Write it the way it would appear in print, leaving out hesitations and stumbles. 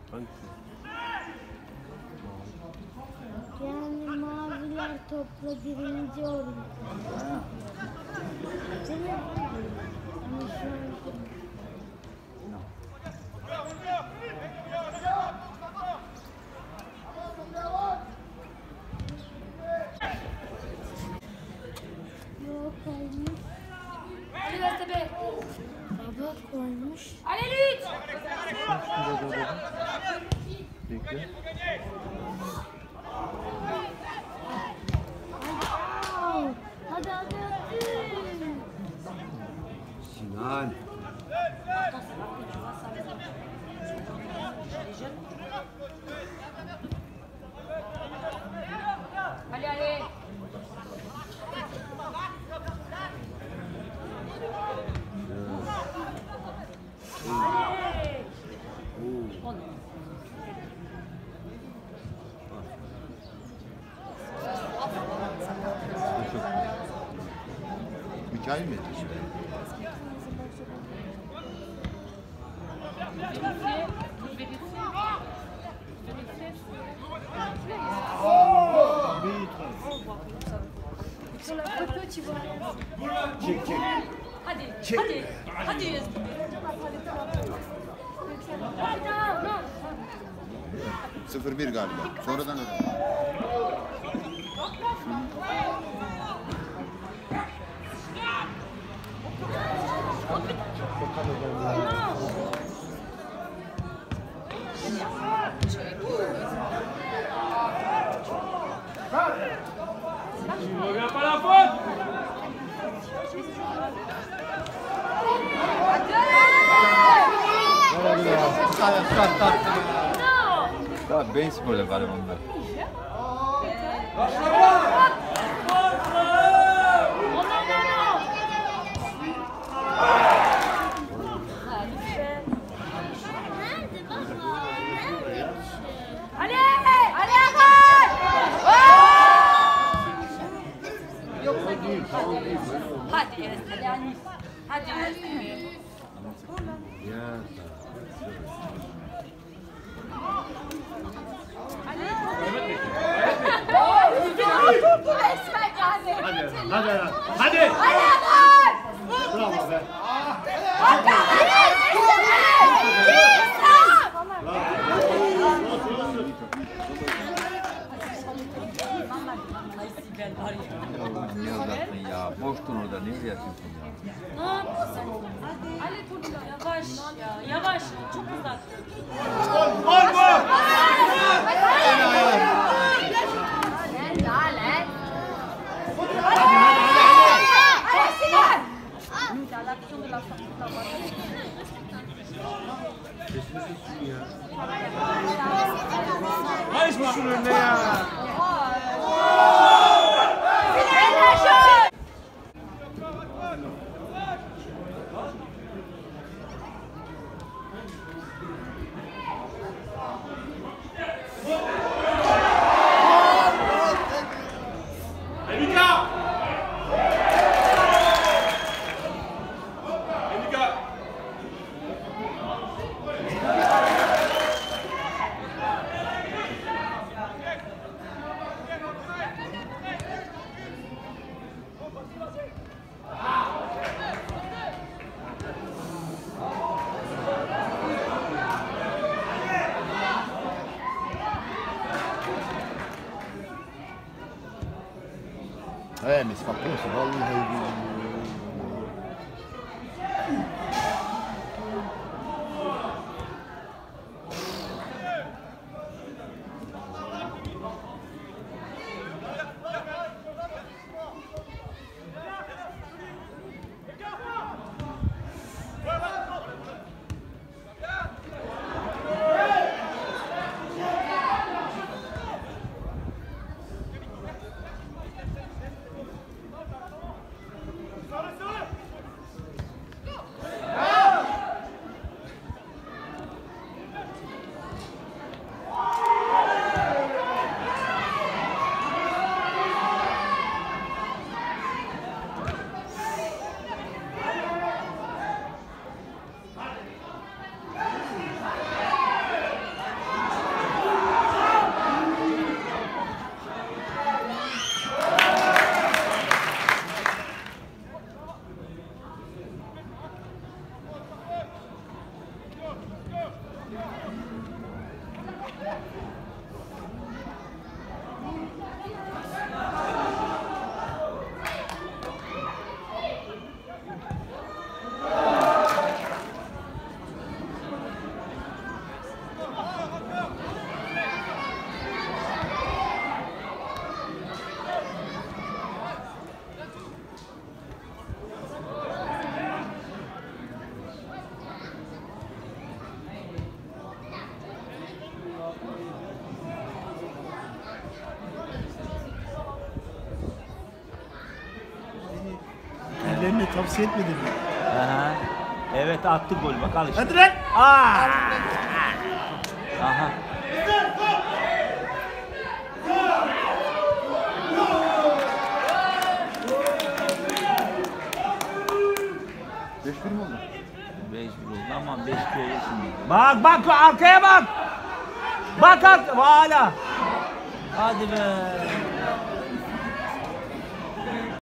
Hangisi? Yani maviler topla birinci oluyor. Değil mi? Ama şu an... Yok koymuş. Ali Göztepe. Baba koymuş. Ali Lüt. Bekle. Hadi hadi hadi. Sinan. Ali Ali. Mikail mi etti şimdi? Çek çek. Hadi. Çek. Hadi. Hadi Göztepe. Hadi. 0-1 galiba. Sonradan öyle. Reviens pas la faute. Daha beyin sporda galiba onlar. Ali! Ali Akar! Yok hadi. Hadi Göztepe. Hadi Göztepe. Ya. Resmen geldi. Hadi. Hadi. Ali Akar! Bravo be. Niye uzattın ya? Boştun orada. Niye yatıyorsun ya? Ne yapıyorsun? Ali Turgula yavaş ya. Yavaş. Çok uzattın. Gol bu. Karışma şunun önüne ya. Mais c'est pas possible. Vallahi. tavsiye etmedin mi? Aha. Evet attı gol bak al işte. Hadi lan. Aa! Aha. Beş bir mi oldu? 5-1 oldu ama 5-2 olur şimdi. Bak bak arkaya bak. Bak hala. Hadi be.